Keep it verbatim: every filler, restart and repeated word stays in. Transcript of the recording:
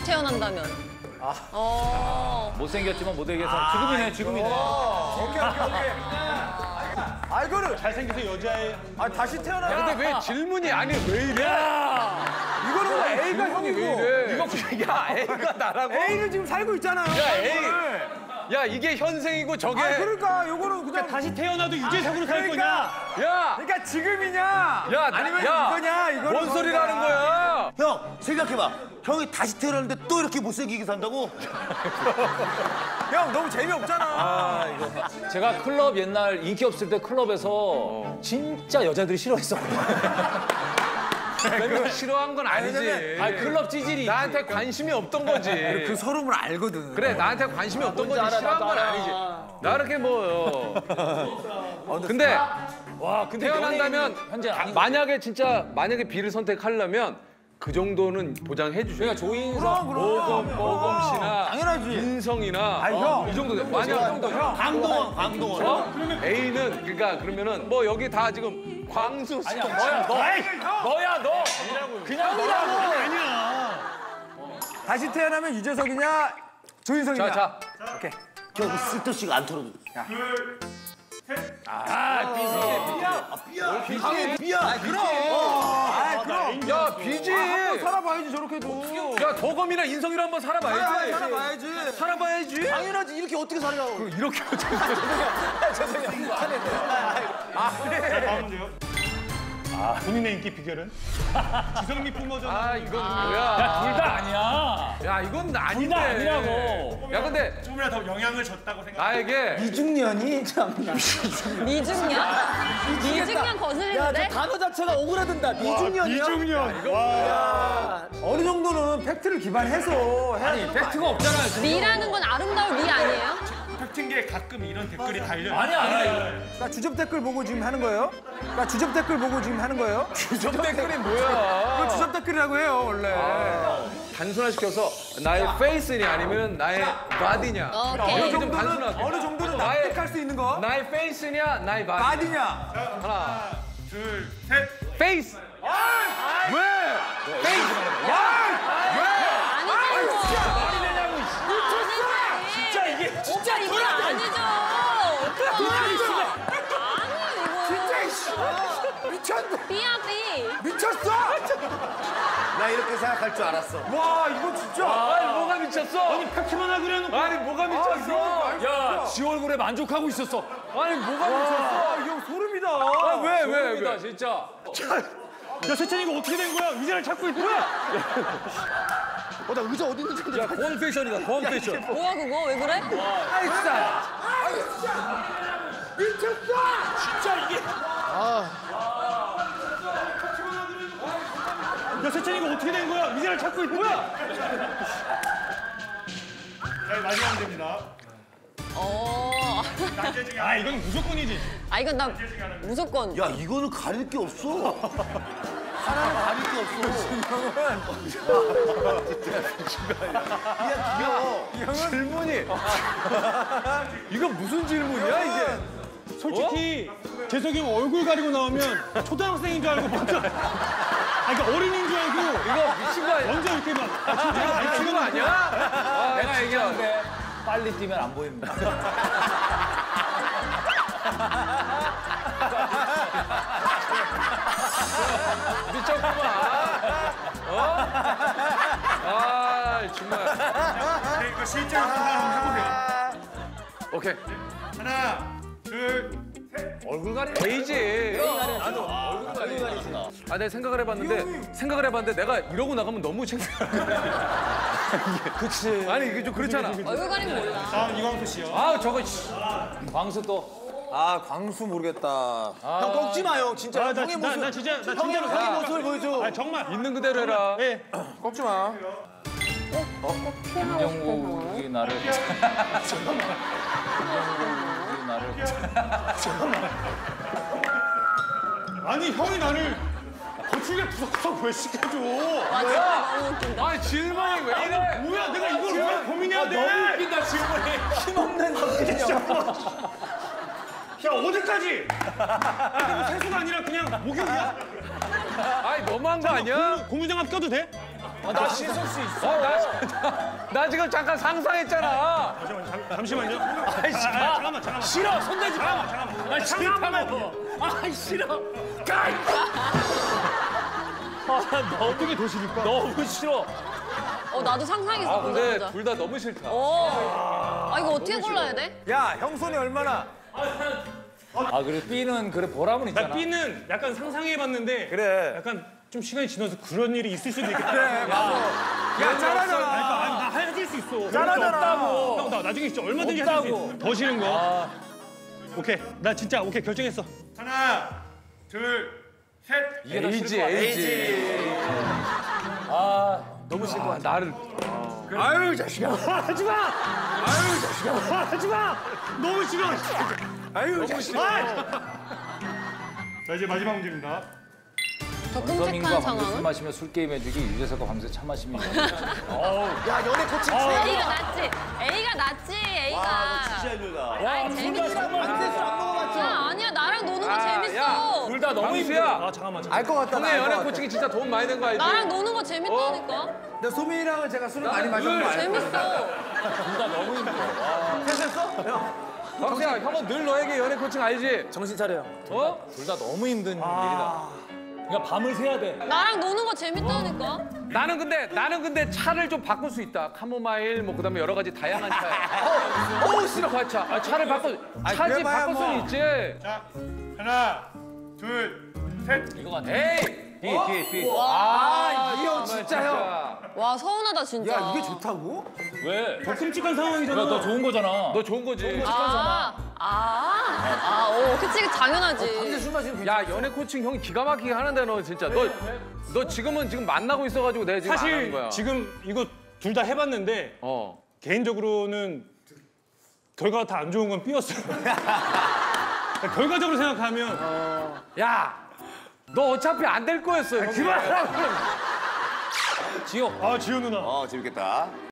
태어난다면. 아. 어. 못생겼지만 못되게서 아, 지금이네, 지금이네. 오케이, 오케이, 오케이. 아, 이거는 잘생겨서 여자애. 아, 다시 태어나. 야, 근데 왜 질문이 아니 왜 이래? 이거는 뭐 A가 형이고. 이거 야 A가 나라고? A는 지금 살고 있잖아요. 야 A. 야 이게 현생이고 저게. 아, 그러니까 이거는 그냥 다시 태어나도 유재석으로 살 그러니까. 거냐? 야. 그러니까 지금이냐? 야 아니면 야, 이거냐? 이거는 뭔 소리라는 거야? 형 생각해봐. 형이 다시 태어났는데 또 이렇게 못생기게 산다고? 형 너무 재미없잖아. 아, 이거. 제가 클럽 옛날 인기 없을 때 클럽에서 진짜 여자들이 싫어했었거든요. 맨날 싫어한 건 아니지. 아, 클럽 찌질이. 나한테 관심이 없던 거지. 그 서름을 알거든. 그래 나한테 관심이 없던 거지 싫어한 건 아니지. 나 이렇게 뭐. 근데 와, 근데 태어난다면 현재 아닌 만약에 진짜 만약에 B를 선택하려면 그 정도는 보장해 주죠. 그러니까 조인성, 모검, 모검 씨나 당연하지. 인성이나 아니, 형. 이 정도 돼. 만약 강동원, 강동원. 어? A는 그러니까 그러면은 뭐 여기 다 지금 광수 아니야, 너야, 너. 너야, 너. 그냥 너라고. 다시 태어나면 유재석이냐? 조인성이냐? 자, 자. 오케이. 저 쓸데없이가 안 털어도 돼. 아, 비지. 비지, 비야. 아, 그럼. 아, 그럼. 야, 비지. 한번 살아봐야지 저렇게도. 야, 도검이나 인성이랑 한번 살아봐야지. 살아봐야지. 살아봐야지. 당연하지. 이렇게 어떻게 살아요? 이렇게 다음 문제요. 아, 본인의 인기 비결은? 지성미 뿜어져. 아, 이건 뭐야? 야, 둘 다 아니야. 야, 이건 아닌데. 둘 다 아니라고. 야, 근데 조금이라도 더 영향을 줬다고 생각. 나에게 이중년이 참나. 미중년? 미중년 거슬리는데? 단어 자체가 오그라든다. 미중년이야. 이중년. 어느 정도는 팩트를 기반해서 해야 아니, 팩트가 없잖아. 미라는 건 아름다울 미 아니에요? 팩트인 게 가끔 이런 댓글이 달려. 아니야, 아니야. 그러니까 주접 댓글 보고 지금 하는 거예요? 그러니까 주접 댓글 보고 지금 하는 거예요? 주접 댓글이 그거 뭐야? 주접 댓글이라고 해요, 원래. 단순화시켜서 나의 페이스냐 아니면 나의 바디냐. 오케이. 이렇게 좀 단순하게. 어느 정도는 나의- 납득할 수 있는 거? 나의 페이스냐, 나의 바디. 바디냐? 하나, 둘, 셋. 페이스. 왜? 페이스. 아니지. 진짜 이게 진짜 이거 아니죠. 아니에요 이거. 미쳤네. B야 B. 미쳤어? 나 이렇게 생각할 줄 알았어. 와, 이거 진짜. 아니 뭐가 미쳤어? 아니 팩트만 하고 그래놓고. 아니 뭐가 미쳤어? 야, 지 얼굴에 만족하고 있었어. 아니 뭐가 와, 미쳤어? 이거 소름이다. 아, 왜, 왜, 소름이다, 왜? 진짜. 야, 세찬이 이거 어떻게 된 거야? 의자를 찾고 있구나. 어, 나 의자 어디 있는지. 야, 권 패션이다, 권 패션. 뭐야 그거 왜 그래? 아이, 진짜. 진짜 이게. 야, 세찬이 이거 어떻게 된 거야? 의자를 찾고 있구나. 자, 마지막 문제입니다. 어. 아, 이건 무조건이지. 아 이건 나 무조건. 야, 이거는 가릴 게 없어. 하나는 가릴 게 없어. 질문이. 이거 무슨 질문이야 이게? 솔직히 재석이 형 얼굴 가리고 나오면 초등학생인 줄 알고 먼저. 아, 그러니까 어린이인 줄 알고. 이거 미친 거 아니야? 먼저 이렇게 막. 이거 미친 거 아니야? 아, 내가 얘기하는데 빨리 뛰면 안 보입니다. 미쳤구만. 어? 아, 정말. 네, 이거 실제로 한번 해보세요. 오케이. 하나, 둘, 얼굴 가리 베이지. 나도 얼굴 가리지. 아, 내가 생각을 해봤는데 생각을 해봤는데 내가 이러고 나가면 너무 창피해. 그치. 아니 이게 좀 그렇잖아. 얼굴 가리면 몰라. 다음 이광수 씨요. 아, 저거. 씨. 광수 또. 아, 광수 모르겠다. 형 꺾지 마요, 진짜. 아, 나, 형의 나, 모습. 나 진짜, 나 형의, 진짜로 형의 생각. 모습을 보여줘. 아, 정말. 있는 그대로 해라. 네. 꺾지 마. 김영국이 나를. 김영국이 나를. 아니, 형이 나를 거칠게 구석구석 왜 시켜줘? 와 진짜 너무 웃긴다. 아니 질문이 왜 이래? 뭐야, 내가 이걸 왜 고민해야 돼? 너무 웃긴다, 질문이. 힘없는 성질이야. 야, 어디까지? 야, 이거 세수가 아니라 그냥 목욕이야? 아니 너무한 거 아니야? 고무장갑 껴도 돼? 아, 나 씻을 수 있어. 어, 나, 나 지금 잠깐 상상했잖아. 잠시만, 잠, 잠시만요. 아이, 아, 잠깐만, 잠깐만. 싫어, 손대지 마. 잠깐만, 잠깐만. 아, 싫다고. 아, 싫어. 가. 아, 너무 어떻게 도시니까? 너무 싫어. 어 나도 상상했어. 아, 근데 보자마자. 둘 다 너무 싫다. 어. 아 이거 어떻게 골라야 돼? 야, 형 손이 얼마나? 아, 그래 B는 그래 보람은 나 있잖아. B는 약간 상상해봤는데 그래. 약간 좀 시간이 지나서 그런 일이 있을 수도 있겠다. 야, 짠하잖아. 아니, 나 해줄 수 있어. 짠하잖아. 형, 나 나중에 진짜 얼마든지 해줄 수 없다고. 있어. 더 싫은 거. 오케이, 나 진짜 오케이 결정했어. 하나, 둘, 셋. 이게 에이지, 에이지. 아, 너무 싫은 거 같아. 나를. 아유, 자식아. 하지 마. 아유, 자식아. 하지 마. 너무 싫어. 아유, 자식아. 자 이제 마지막 문제입니다. 더 서민과 끔찍한 밤새 술 상황은? 마시며 술 게임 해주기, 유재석과 밤새 차 마시며. 야, 연애 코칭 A가 낫지. A가 낫지. A가. 진짜 힘들다. 아이 재밌어. 야 아니야 나랑 노는 거 재밌어. 둘 다 너무 힘들어. 강수야. 아 잠깐만. 잠깐만. 알 것 같다. 형의 연애 코칭이 진짜 도움 많이 된 거 알지? 나랑 노는 거 재밌다니까. 근데 소민이랑은 제가 술을 많이 마셨는데 알 재밌어. 둘 다 너무 힘들어. 강수야, 형은 늘 너에게 연애 코칭 알지? 정신 차려. 어? 둘 다 너무 힘든 일이다. 그러니까 밤을 새야 돼. 나랑 노는 거 재밌다니까. 나는 근데 나는 근데 차를 좀 바꿀 수 있다. 카모마일 뭐 그다음에 여러 가지 다양한 차. 어, 어 싫어. 차. 아, 차를 바꿔. 차지 그래봐야 바꿀 뭐. 수는 있지. 자 하나, 둘, 셋. 이거 같아. 에이. B B B. 아, 이 형 정말 진짜 형. 와 서운하다 진짜. 야, 이게 좋다고? 왜? 더 끔찍한 상황이잖아. 야, 너 좋은 거잖아. 너 좋은 거지. 아, 아, 아, 오, 그치, 당연하지. 술 마시면 야, 연애 코칭 형이 기가 막히게 하는데 너 진짜 너 너 지금은 지금 만나고 있어가지고 내가 지금 안 하는 사실 거야. 지금 이거 둘 다 해봤는데 어. 개인적으로는 결과가 다 안 좋은 건 B였어요. 결과적으로 생각하면 야, 너 어차피 안 될 거였어. 그만하라고. 지옥. 아 지효 누나. 어, 재밌겠다.